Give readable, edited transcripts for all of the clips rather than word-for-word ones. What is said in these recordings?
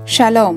Shalom.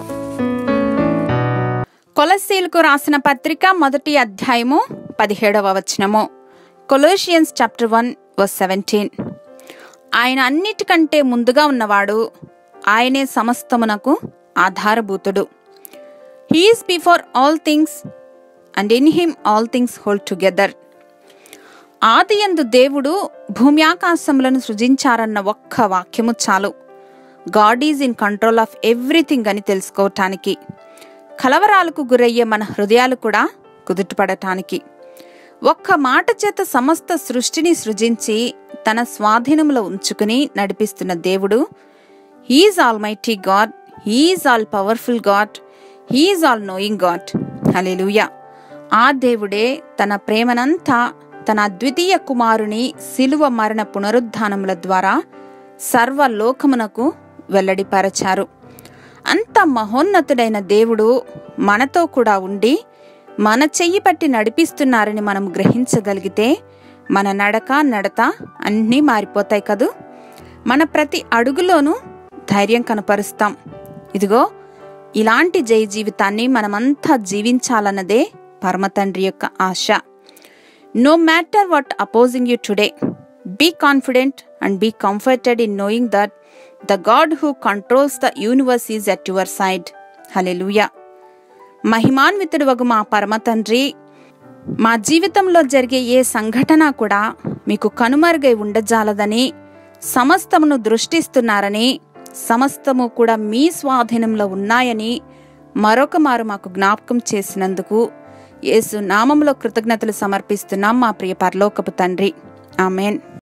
కొలస్సీలకు రాసిన పత్రిక 1వ అధ్యాయము 17వ వచనము. Colossians chapter 1:17. ఆయన అన్నిటికంటే ముందుగా ఉన్నవాడు, ఆయనే సమస్తమునకు ఆధారభూతుడు. He is before all things and in him all things hold together. ఆదియందు దేవుడు భూమి ఆకాశములను సృజించారన్న ఒక్క వాక్యము చాలు God is in control of everything అని తెలుసుకోవటానికి, కలవరాలకు గురయ్యే మన హృదయాలు కూడా కుదుటపడటానికి. ఒక్క మాట చేత సమస్త సృష్టిని సృజించి తన స్వాధీనంలో ఉంచుకుని నడిపిస్తున్న దేవుడు he is almighty God, he is all powerful God, he is all knowing God. హల్లెలూయా. ఆ దేవుడే తన ప్రేమనంతా తన అద్వితీయ కుమారుని శిలువ మరణ పునరుద్ధానముల ద్వారా సర్వలోకమునకు వెల్లడిపరచారు. అంత మహోన్నతుడైన దేవుడు మనతో కూడా ఉండి మన చెయ్యి పట్టి నడిపిస్తున్నారని మనం గ్రహించగలిగితే మన నడత అన్నీ మారిపోతాయి కదూ. మన ప్రతి అడుగులోనూ ధైర్యం కనపరుస్తాం. ఇదిగో, ఇలాంటి జయ జీవితాన్ని మనమంతా జీవించాలన్నదే పరమతండ్రి యొక్క ఆశ. No matter what opposing you today, be confident and be comforted in knowing that the God who controls the universe is at your side. Hallelujah. మహిమాన్వితుడవగు మా పరమతండ్రి, మా జీవితంలో జరిగే ఏ సంఘటన కూడా మీకు కనుమరుగై ఉండజాలదని, సమస్తమును దృష్టిస్తున్నారని, సమస్తము కూడా మీ స్వాధీనంలో ఉన్నాయని మరొక మారు మాకు జ్ఞాపకం చేసినందుకు యేసు నామములో కృతజ్ఞతలు సమర్పిస్తున్నాం మా ప్రియ పరలోకపు తండ్రి. ఆమేన్.